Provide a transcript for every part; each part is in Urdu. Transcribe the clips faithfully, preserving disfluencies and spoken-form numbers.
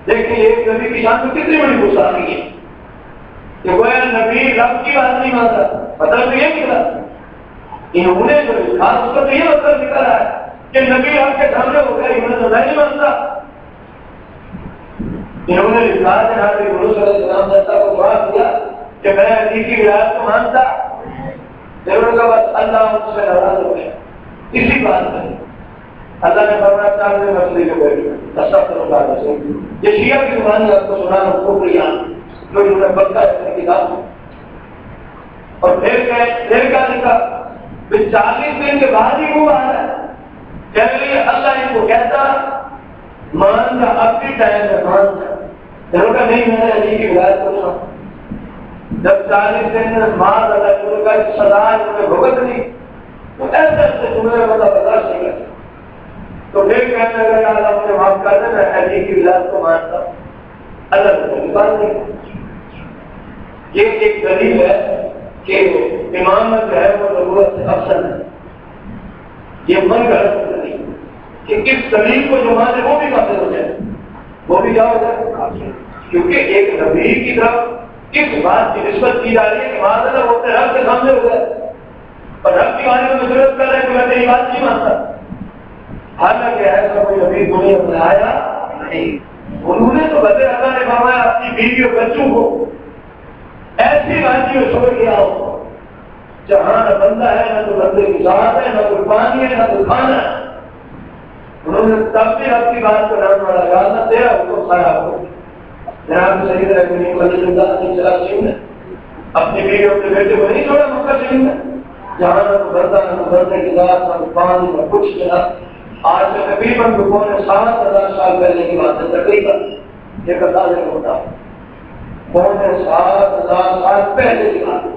دیکھیں ایک نبی کی شان میں کتنی بڑی گستاخی ہے کہ وہ نبی رب کی بات نہیں مانتا. مطلب تو یہ نکلا انہوں نے جو خاص اس کا تو یہ مطلب نکلا ہے کہ نبی آپ کے سامنے ہو گیا انہوں نے تو میں نہیں مانتا. انہوں نے لکھا جناب گرو صلی اللہ علیہ وسلم جیسا کو دعا کیا کہ میں علی کی ولایت کو مانتا. ضرور کا بس اللہ مجھ سے ناراض ہو گیا اسی بات میں. اللہ نے فرمایا چاہتے مسئلے کے بیٹھے استغفر اللہ العظیم. یہ شیعہ کی زبان آپ کو سنانا کفریاں جو انہوں نے بدلا اپنی کتاب میں. اور پھر پھر کیا لکھا پھر چالیس دن کے بعد ہی وہ آ رہا ہے کہنے لئے اللہ ان کو کہتا مان جا اب بھی ٹائم ہے مان جا. ضرور کا نہیں میں نے علی کی ولایت کو سنا. جب چالیس دن مار اللہ ضرور کا سزا انہوں نے بھگت دی تو ایسے ایسے تمہیں بتا برداشت نہیں کرتا. تو پھر کہنے لگا اللہ مجھے معاف کر دے میں علی کی ولایت کو مانتا. اللہ نے بات نہیں. یہ ایک دلیل ہے کہ امامت جو ہے وہ ضرورت سے افضل ہے. یہ من غلط نہیں کہ کس دلیل کو جو مانے وہ بھی قابل ہو جائے وہ بھی کیا ہو جائے. کیونکہ ایک نبی کی طرف کس بات کی نسبت کی جا رہی ہے کہ معاذ اللہ وہ اپنے رب کے سامنے ہو جائے اور رب کی بارے میں ضرورت کر رہے ہیں کہ میں تیری بات نہیں مانتا. حالانکہ ایسا کوئی نبی دنیا میں آیا نہیں. انہوں نے تو بدے اللہ نے فرمایا اپنی بیوی اور بچوں کو ایسی باتیں میں چھوڑ کے آؤ جہاں نہ بندہ ہے نہ تو بندے کی ذات ہے نہ تو پانی ہے نہ تو کھانا ہے. انہوں نے تب بھی اپنی بات کو نام والا گانا نہ دیا ان کو کھایا ہو. جناب سید رحمانی ولی اللہ علیہ السلام نے اپنی بیوی اپنے بیٹے کو نہیں چھوڑا مکہ شریف میں جہاں نہ تو بندہ نہ تو بندے کی ذات نہ تو پانی نہ کچھ نہ. آج سے تقریباً پونے سات ہزار سال پہلے کی بات ہے تقریباً ایک اندازے کو ہوتا پونے سات ہزار سال پہلے کی بات.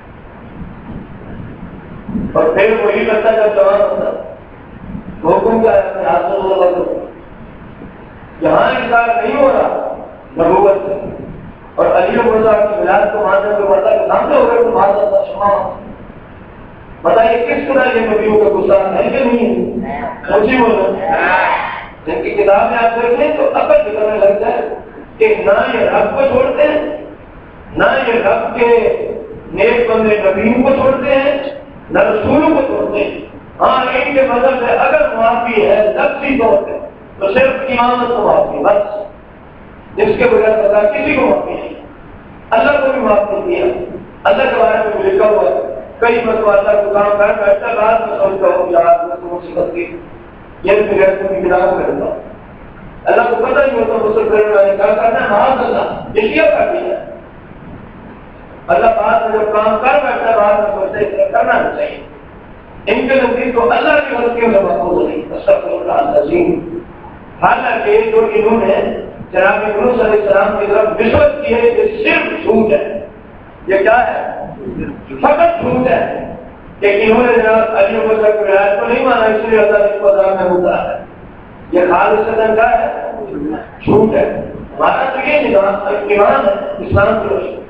اور پھر وہی کرتا جب جوان ہوتا حکم کیا ہے حاصل اللہ کو یہاں انکار نہیں ہو رہا نبوت سے. اور علی مرزا کی ولایت کو ماننے کے مرزا کے سامنے ہو گئے تو مانتا تھا شما بتائیے کس طرح یہ نبیوں کا غصہ ہے کہ نہیں ہے. سوچی بولو جن کی کتاب میں آپ دیکھیں تو عقل نکلنے لگ جائے کہ نہ یہ رب کو چھوڑتے ہیں نہ یہ رب کے نیک بندے نبیوں کو چھوڑتے ہیں نہ رسولوں کو چھوڑتے ہیں. ہاں ان کے مذہب سے اگر معافی ہے لفظی طور پہ تو صرف امامت کو معافی بس. جس کے بغیر پتا کسی کو معافی نہیں. اللہ کو بھی معاف نہیں کیا. اللہ کے بارے میں لکھا ہوا ہے کئی مرتبہ اللہ کو کام کر بیٹھتا بعد میں سوچتا ہوں یار میں تو مصیبت کی یہ بغیر کی کتاب کرتا ہوں. اللہ کو پتہ نہیں ہوتا مسلمان میں نے کہا کرنا ہے معاذ اللہ یہ کیا کر دیا. اللہ بعد میں جب کام کر بیٹھتا بعد میں سوچتا ہے کرنا نہیں چاہیے. ان کے نزدیک تو اللہ کی غلطیوں سے محفوظ نہیں. استغفر اللہ العظیم. حالانکہ جو انہوں نے جناب یونس علیہ السلام کی طرف نسبت کی ہے یہ صرف جھوٹ ہے. یہ کیا ہے فقط جھوٹ ہے کہ انہوں نے جناب علی مرزا کی ولایت کو نہیں مانا اس لیے اللہ اس کو عذاب میں ہوتا ہے. یہ خالصتاً کیا ہے جھوٹ ہے. ہمارا تو یہ نظام ایمان ہے اسلام کی روشنی.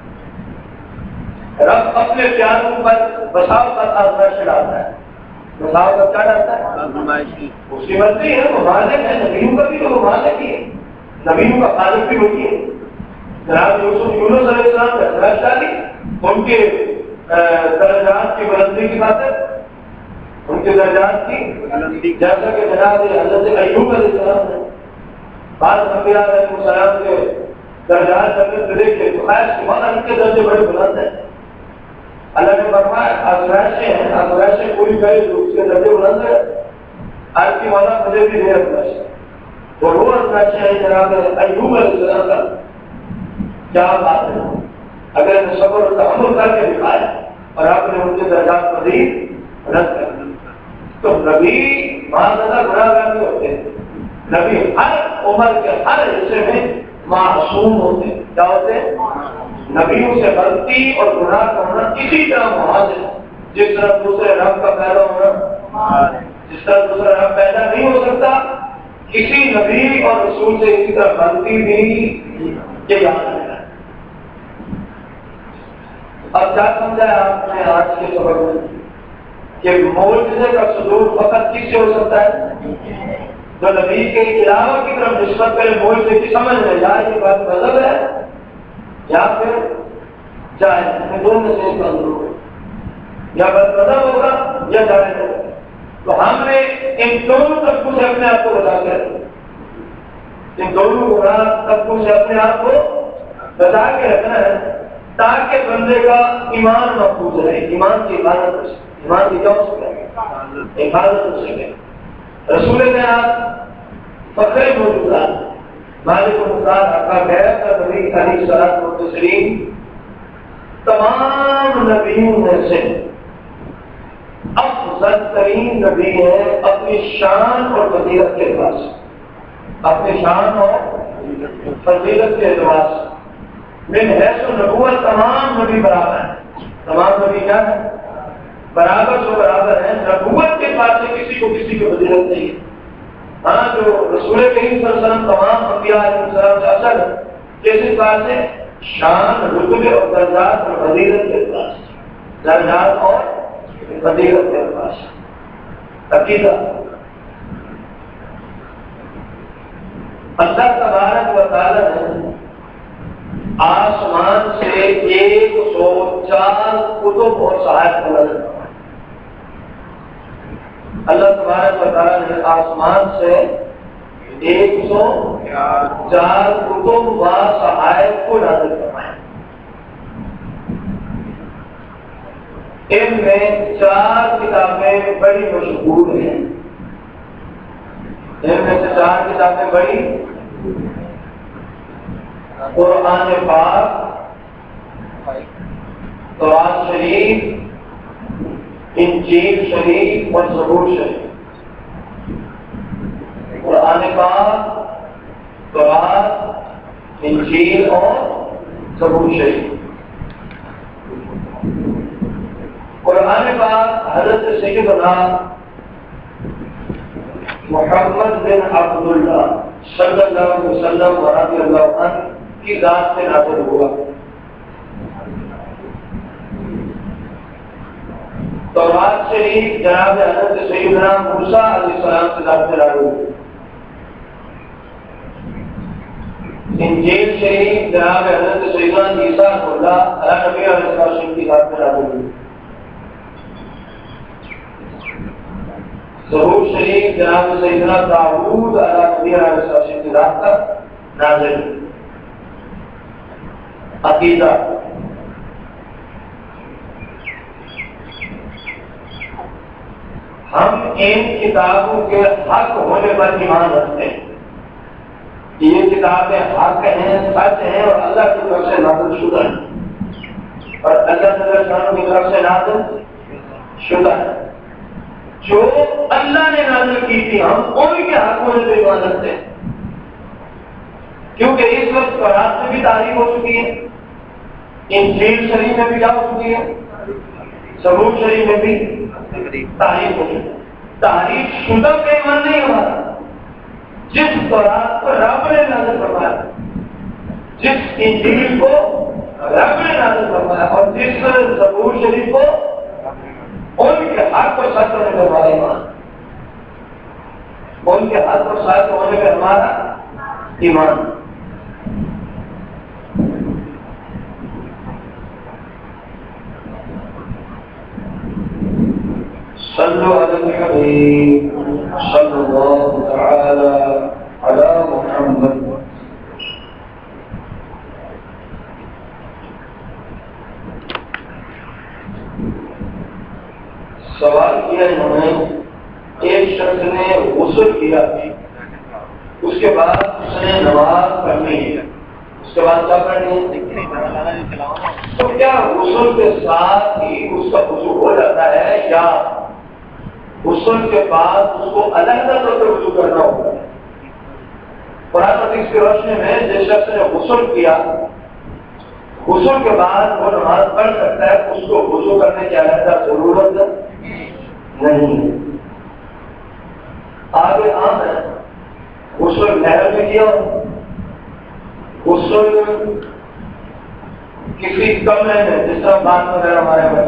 رب اپنے پیاروں پر بساؤ کا آزمائش ڈالتا ہے. بساؤ کا کیا ڈالتا ہے اس کی مرضی ہے. وہ مالک ہے نبیوں کا بھی تو وہ مالک ہی ہے. نبیوں کا خالق بھی وہی ہے. جناب یوسف یونس علیہ السلام کا درجات ڈالی ان کے درجات کی بلندی کی خاطر ان کے درجات کی جیسا کہ جناب حضرت ایوب علیہ السلام نے بعض انبیاء علیہ السلام کے درجات جنت میں دیکھے تو خیر سبحان ان کے درجے بڑے بلند ہیں. اللہ نے فرمایا آزمائشیں ہیں آزمائشیں پوری کرے تو اس کے درجے بلند ہیں. آج کی مولا مجھے بھی دے آزمائشیں وہ رو آزمائشیں ہیں جناب ایوب علیہ السلام کا. کیا بات ہے اگر انہیں صبر اور تحمل کر کے دکھایا اور آپ نے ان کے درجات مزید رد کر دیا تو نبی معاذ اللہ گناہگار نہیں ہوتے. نبی ہر عمر کے ہر حصے میں معصوم ہوتے. کیا ہوتے نبیوں سے غلطی اور گناہ کرنا اسی طرح محاذ ہے جس طرح دوسرے رب کا پیدا ہونا جس طرح دوسرا رب پیدا نہیں ہو سکتا کسی نبی اور رسول سے اسی طرح غلطی بھی یہ یاد رہنا. اب کیا سمجھا ہے آپ نے آج کے سبق میں کہ معجزے کا صدور فقط کس سے ہو سکتا ہے جو نبی کے علاوہ کی طرف نسبت کرے وہ اسے کی سمجھ لے یا یہ بات غلط ہے یا پھر جائز ہے، دونوں میں سے ایک اندر ہوگا، یا بات غلط ہوگا یا جائز ہوگا۔ تو ہم نے ان دونوں طبقوں سے اپنے آپ کو بچا کر ان دونوں گناہ طبقوں سے اپنے آپ کو بچا کے رکھنا ہے تاکہ بندے کا ایمان محفوظ رہے، ایمان کی حفاظت ہو سکے، ایمان کی کیا ہو سکے، حفاظت ہو سکے۔ رسول کائنات فخر موجودات مالک المختار آقا غیر کا نبی علیہ الصلوۃ والتسلیم تمام نبیوں میں سے افضل ترین نبی ہے اپنی شان اور فضیلت کے اعتبار سے، اپنی شان اور فضیلت کے اعتبار سے من حیث النبوت تمام نبی برابر ہیں، تمام نبی کیا ہے برابر جو برابر ہیں، نبوت کے پاس سے کسی کو کسی کی فضیلت نہیں ہے۔ ہاں جو رسول کریم صلی اللہ علیہ وسلم تمام انبیاء علیہ السلام سے اثر ہے کسی بات سے شان رتبے اور درجات اور فضیلت کے اعتبار سے، درجات اور فضیلت کے اعتبار سے۔ عقیدہ اللہ تبارک و تعالی نے آسمان سے ایک سو چار کتب اور صحائف کو نازل فرمایا۔ اللہ تبارک و تعالیٰ نے آسمان سے ایک سو چار کتب و صحائف کو نازل فرمایا۔ ان میں چار کتابیں بڑی مشہور ہیں، ان میں سے چار کتابیں بڑی قرآن پاک، قرآن شریف، انجیل شریف اور زبور شریف۔ قرآن پاک، قرآن، انجیل اور زبور شریف۔ قرآن پاک حضرت سیدنا محمد بن عبداللہ صلی اللہ علیہ وسلم رضی اللہ عنہ کی ذات سے نازل ہوا۔ تورات شریف جناب حضرت سیدنا موسیٰ علیہ السلام سے ذات سے نازل ہوئی۔ انجیل شریف جناب حضرت سیدنا عیسیٰ علیہ نبی علیہ السلام کی ذات سے نازل ہوئی۔ زبور شریف جناب سیدنا داؤد علیہ نبی علیہ السلام کی ذات پر نازل ہوئی۔ عقیدہ ہم ان کتابوں کے حق ہونے پر ایمان رکھتے ہیں، یہ کتابیں حق ہیں، سچ ہیں اور اللہ کی طرف سے نازل شدہ ہیں، اور اللہ تعالیٰ کی طرف سے نازل شدہ ہے۔ جو اللہ نے نازل کی تھی ہم ان کے حق ہونے پر ایمان رکھتے ہیں، کیونکہ اس وقت قرآن میں بھی تعریف ہو چکی ہے، انجیل شریف میں بھی کیا ہو چکی ہے، زبور شریف میں بھی تعریف ہو چکی ہے۔ تعریف شدہ پہ ایمان نہیں ہمارا، جس قرآن کو رب نے نازل فرمایا، جس انجیل کو رب نے نازل فرمایا اور جس زبور شریف کو ان کے حق اور سچ ہونے پہ ہمارا ایمان، ان کے حق اور سچ ہونے پہ ہمارا ایمان۔ صلو علی الحبیب صلی اللہ تعالی علی محمد۔ سوال کیا انہوں نے، ایک شخص نے غسل کیا، اس کے بعد اس نے نماز پڑھنی ہے، اس کے بعد کیا پڑھنی ہے؟ تو کیا غسل کے ساتھ ہی اس کا وضو ہو جاتا ہے یا غسل کے بعد اس کو علیحدہ طور پر وضو کرنا ہوگا؟ قرآن حدیث کی روشنی میں جس شخص نے غسل کیا، غسل کے بعد وہ نماز پڑھ سکتا ہے، اس کو وضو کرنے کی علیحدہ ضرورت نہیں ہے۔ آگے عام ہے غسل نہر میں کیا، غسل کسی کمرے میں جس طرح بات وغیرہ ہمارے میں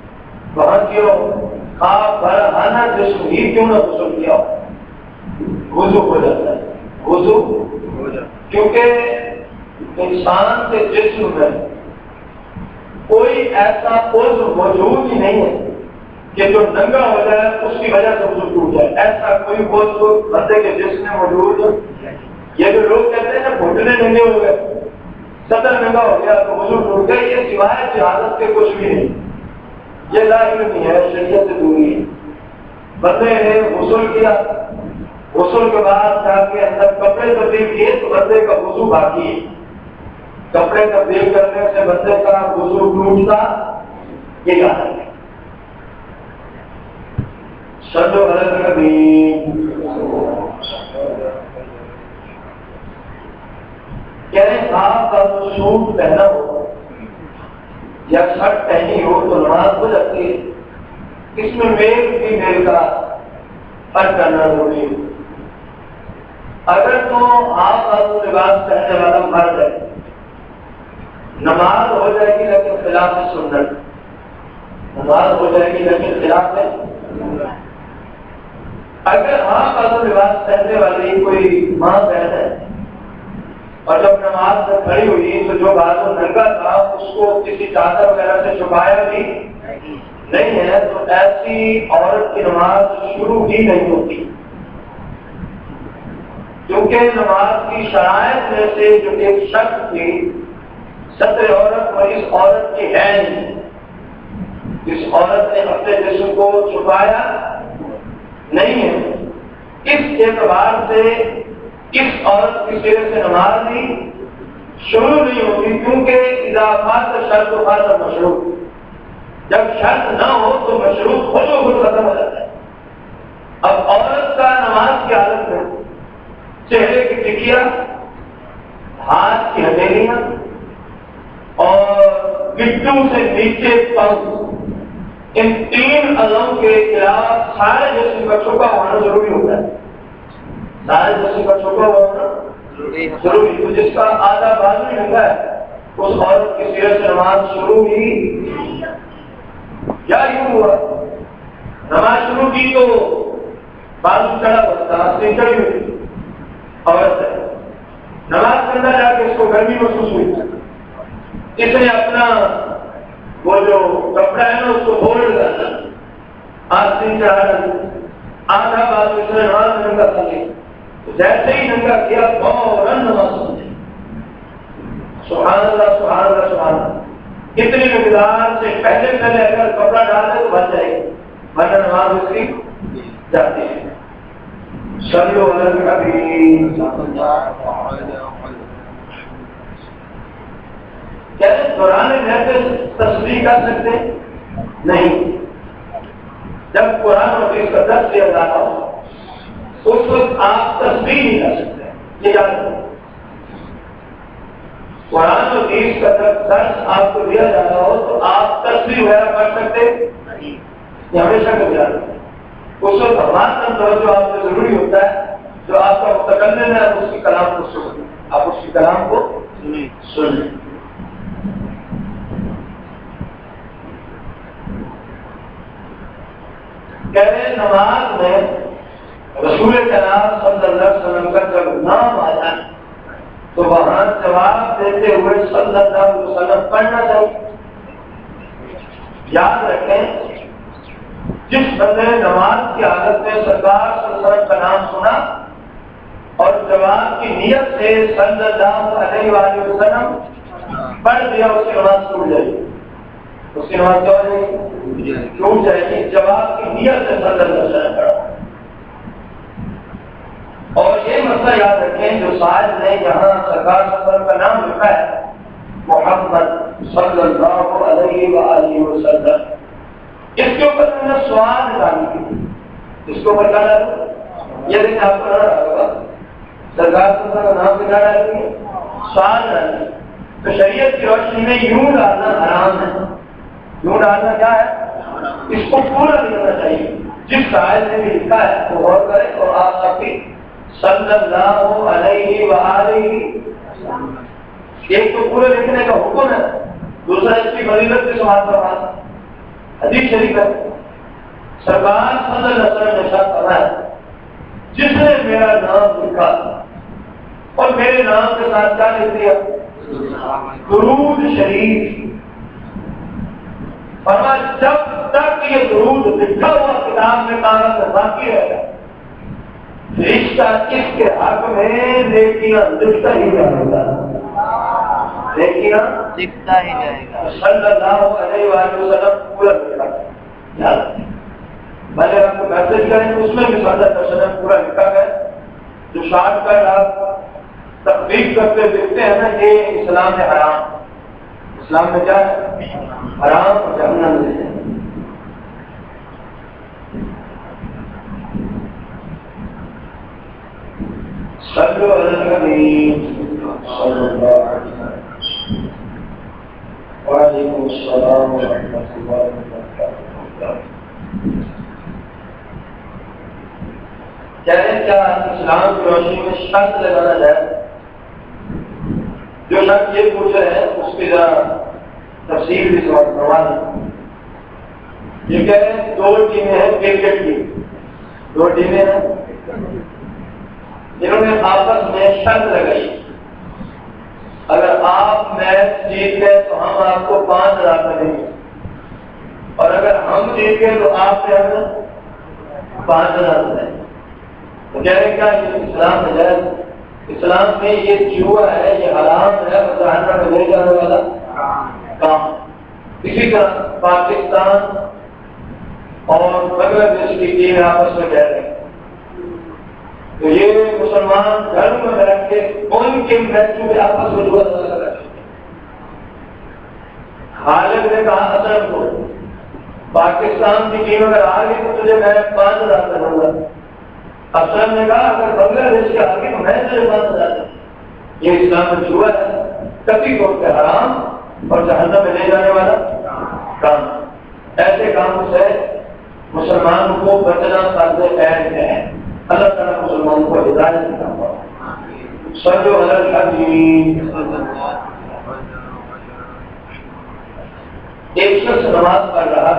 وہاں کیوں آپ بھر آنا جسم ہی کیوں نہ غسل کیا ہو، وضو ہو جاتا ہے، وضو ہو جاتا ہے، کیونکہ انسان کے جسم میں کوئی ایسا عضو موجود ہی نہیں ہے کہ جو ننگا ہو جائے اس کی وجہ سے وضو ٹوٹ جائے، ایسا کوئی عضو بندے کے جسم میں موجود ہے۔ یہ جو لوگ کہتے ہیں نا گھٹنے ننگے ہو گئے، صدر ننگا ہو گیا تو وضو ٹوٹ گیا، یہ سوائے جہالت کے کچھ بھی نہیں، یہ لا علمی ہے، شریعت سے دوری ہے۔ بندے نے غسل کیا، غسل کے بعد جا کے اندر کپڑے تبدیل کیے تو بندے کا وضو باقی ہے، کپڑے تبدیل کرنے سے بندے کا وضو ٹوٹتا یہ کہا ہے۔ صلو علی النبی، کہنے آپ کا تو سوٹ پہنا ہو یا شرٹ پہنی ہو تو نماز ہو جاتی ہے، اس میں میل بھی میل کا فرق کرنا ضروری ہے۔ اگر تو آپ کا تو لباس پہننے والا مرد ہے، نماز ہو جائے گی لیکن خلاف سنت، نماز ہو جائے گی لیکن خلاف ہے۔ اگر آپ کا تو لباس پہننے والی کوئی ماں بہن ہے اور جب نماز میں کھڑی ہوئی تو جو بازو ننگا تھا اس کو کسی چادر وغیرہ سے چھپایا بھی نہیں ہے تو ایسی عورت کی نماز شروع ہی نہیں ہوتی، کیونکہ نماز کی شرائط میں سے جو ایک شخص تھی ستر عورت اور اس عورت کی ہے نہیں، اس عورت نے اپنے جسم کو چھپایا نہیں ہے، اس اعتبار سے اس عورت کی سرے سے نماز نہیں شروع نہیں ہوتی، کیونکہ اضافات شرط و خاص مشروع، جب شرط نہ ہو تو مشروع خود و خود ختم ہو جاتا ہے۔ اب عورت کا نماز کی حالت میں چہرے کی ٹکیا، ہاتھ کی ہتھیلیاں اور گٹو سے نیچے پاؤں، ان تین اعضاء کے خلاف سارے جسم کا چھپا ہونا ضروری ہوتا ہے، سارے جسم کا چھپا ہونا ضروری، تو جس کا آدھا بازو ننگا ہے اس عورت کی سیرت سے نماز شروع ہی یا یوں ہوا، نماز شروع کی تو بازو چڑھا ہوتا ہے، چڑھی ہوئی عورت ہے، نماز کے اندر جا کے اس کو گرمی محسوس ہوئی، اس نے اپنا وہ جو کپڑا ہے نا اس کو ہولڈ کرنا، آستین چڑھا کرنا، آدھا بازو اس نے نماز میں ننگا کر لیا، جیسے ہی ننگا کیا فوراً نماز سمجھے، سبحان اللہ سبحان اللہ سبحان اللہ، اتنی مقدار سے پہلے پہلے اگر کپڑا ڈال دے تو بچ جائے گی، ورنہ نماز اس کی جاتی ہے۔ صلو علی النبی، کیا دوران محفل تصویر کر سکتے نہیں؟ جب قرآن و حدیث کا درس دیا جاتا ہو اس وقت آپ تصویر نہیں کر سکتے، یہ یاد رکھیں، قرآن و حدیث کا درس آپ کو دیا جاتا ہو تو آپ تصویر وغیرہ کر سکتے نہیں، یہ ہمیشہ کا یاد رکھیں۔ اس وقت ہمارا توجہ آپ کو ضروری ہوتا ہے، جو آپ کا متکلم ہے اس کی کلام کو سنیں، آپ اس کی کلام کو سنیں۔ کہتے نماز میں رسول کرام صلی اللہ علیہ وسلم کا جب نام آ جائے تو وہاں جواب دیتے ہوئے صلی اللہ علیہ وسلم پڑھنا چاہیے۔ یاد رکھیں جس بندے نے نماز کی حالت میں سرکار صلی اللہ علیہ وسلم کا نام سنا اور جواب کی نیت سے صلی اللہ علیہ وآلہ وسلم پڑھ دیا، اس کی نماز ٹوٹ جائے گی، اس کی نماز کیا ہو جائے گی؟ ٹوٹ جائے گی، جواب کی نیت سے صلی اللہ علیہ وسلم پڑھا۔ اور یہ مسئلہ یاد رکھیں جو سائل نے یہاں سرکار صلی اللہ علیہ وسلم کا نام لکھا ہے محمد صلی اللہ علیہ وآلہ وسلم، اس کے اوپر میں نے سوال نکالی تھی، اس کے اوپر کیا ڈالوں؟ یہ دیکھیں آپ کو نظر آ ہوگا سرکار صلی اللہ علیہ وسلم کا نام کیا ڈالیں گے؟ سوال ڈالیں، تو شریعت کی روشنی میں یوں ڈالنا حرام ہے، یوں ڈالنا کیا ہے؟ اس کو پورا لکھنا چاہیے، جس سائل نے بھی لکھا ہے وہ غور کرے اور آپ سب کی صلی اللہ علیہ وآلہ، ایک تو پورے لکھنے کا حکم ہے، دوسرا اس کی فضیلت کے سماعت پر بات حدیث شریف ہے، سرکار صلی اللہ علیہ وسلم نے ارشاد فرمایا جس نے میرا نام لکھا اور میرے نام کے ساتھ کیا لکھ دیا؟ درود شریف. اور جب تک یہ درود لکھا ہوا کتاب میں کاغذ میں باقی رہے گا رشتہ اس کے حق میں نیکیاں لکھتا ہی جائے گا. نیکیاں لکھتا ہی جائے گا. صلی اللہ علیہ وآلہ وسلم پورا لکھا ہے. بھلے آپ کو میسج کریں اس میں بھی صلی اللہ علیہ وسلم پورا لکھا ہے. جو شارٹ کٹ آپ تخفیف کرتے دیکھتے ہیں نا یہ اسلام میں حرام. اسلام میں کیا ہے؟ حرام اور جہنم میں ہے. صلو علی النبی صلی اللہ علیہ وسلم. وعلیکم السلام ورحمۃ اللہ وبرکاتہ. کہتے ہیں کیا اسلام کی روشنی میں شرط لگانا جائے؟ جو شخص یہ پوچھ رہے ہیں اس کی ذرا تفصیل بھی سوال. یہ کہہ رہے ہیں دو ٹیمیں ہیں کرکٹ کی. دو ٹیمیں ہیں جنہوں نے آپس میں شرط لگائی اگر آپ میچ جیت گئے تو ہم آپ کو پانچ ہزار دیں گے اور اگر ہم جیت گئے تو آپ سے ہم پانچ ہزار دیں گے. تو کہہ رہے کیا یہ اسلام میں جائز؟ اسلام میں یہ جوا ہے یہ حرام ہے اور جہنم میں لے جانے والا کام. اسی طرح پاکستان اور بنگلہ دیش کی ٹیم آپس میں کہہ رہے ہیں تو یہ مسلمان گھر میں بیٹھ کے ان کے میچوں میں آپس میں جوا کر رہے ہیں. خالد نے کہا اصل کو پاکستان کی ٹیم اگر آ گئی تو تجھے میں پانچ ہزار کروں گا. افسر نے کہا اگر بنگلہ دیش کے آگے تو میں تجھے پانچ ہزار دوں. یہ اسلام میں جوا ہے کبھی طور پہ حرام اور جہنم میں لے جانے والا کام. ایسے کام سے مسلمان کو بچنا فرض عین ہے. اللہ تعالیٰ مسلمان کو ہدایت دیتا ہوا. صلو علی الحبیب. ایک شخص نماز پڑھ رہا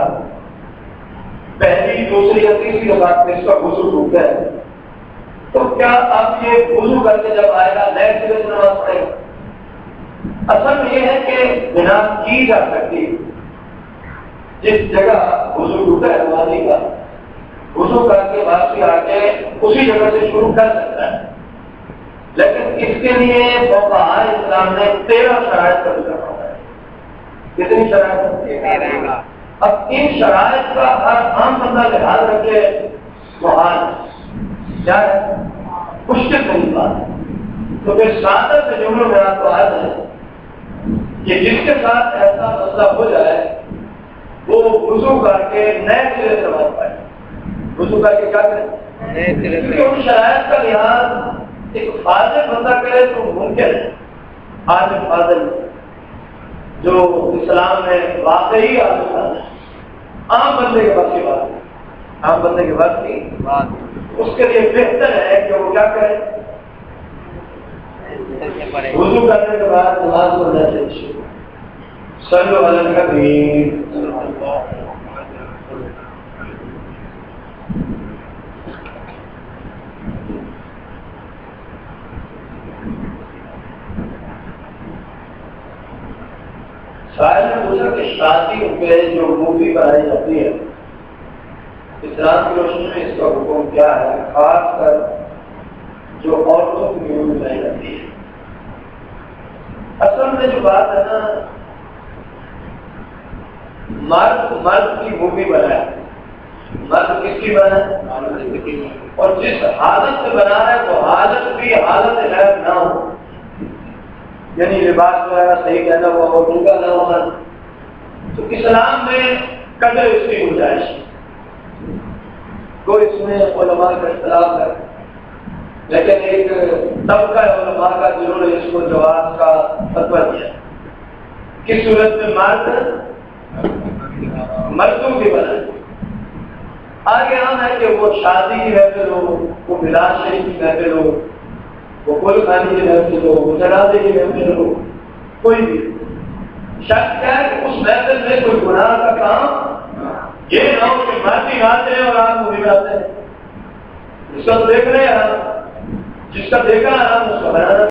پہلی دوسری یا تیسری رکعت میں اس کا وضو ٹوٹ گیا تو کیا اب یہ وضو کر کے جب آئے گا نئے سرے سے نماز پڑھے گا؟ اصل میں یہ ہے کہ بنا کی جا سکتی جس جگہ وضو ٹوٹا ہے نمازی کا وضو کر کے واپسی آ کے اسی جگہ سے شروع کر سکتا ہے. لیکن اس کے لیے فقہاء اسلام نے تیرہ شرائط کا ذکر کیا ہے. کتنی شرائط؟ اب ان شرائط کا ہر عام بندہ لحاظ رکھے محال کیا ہے مشکل نہیں بات ہے. تو پھر سادہ سے جملوں میں آپ کو آج ہے کہ جس کے ساتھ ایسا مسئلہ ہو جائے وہ وضو کر کے نئے سرے سے نماز پڑھے. وضو کر کے کیا کرے؟ کیونکہ ان شرائط کا لحاظ ایک فاضل بندہ کرے تو ممکن ہے. آج فاضل جو اسلام میں واقعی عام بندے کے بعد کی بات ہے عام بندے کے بعد کی بات اس کے لیے بہتر ہے کہ وہ کیا کرے وضو کرنے کے بعد نماز پڑھنا چاہیے. صلو علی الحبیب. شاید نے پوچھا کہ شادی پہ جو مووی بنائی جاتی ہے اسلام کی روشنی میں اس کا حکم کیا ہے خاص کر جو عورتوں کی مووی بنائی جاتی ہے. اصل میں جو بات ہے نا مرد مرد کی مووی بنائے مرد کس کی بنائے اور جس حالت سے بنا ہے وہ حالت بھی حالت غیر نہ ہو یعنی لباس وغیرہ صحیح کہنا ہوا وہ ڈوبا نہ ہونا. تو اسلام میں قدر اس کی گنجائش کو اس میں علماء کا اختلاف ہے لیکن ایک طبقہ علماء کا جنہوں نے اس کو جواز کا فتویٰ دیا کس صورت میں مرد مردوں کی بنائے. آگے ہم ہے کہ وہ شادی کی محفل ہو وہ ملاد شریف کی محفل ہو وہ کل خانی کی محفل ہو وہ جنازے کی محفل ہو کوئی بھی شک ہے کہ اس محفل میں کوئی گناہ کا کام یہ نہ ہو کہ مرد ہی گاتے ہیں اور آپ کو بھی گاتے ہیں. جس کا دیکھ رہے ہیں ہم، جس کا دیکھا ہے ہم اس کا بیان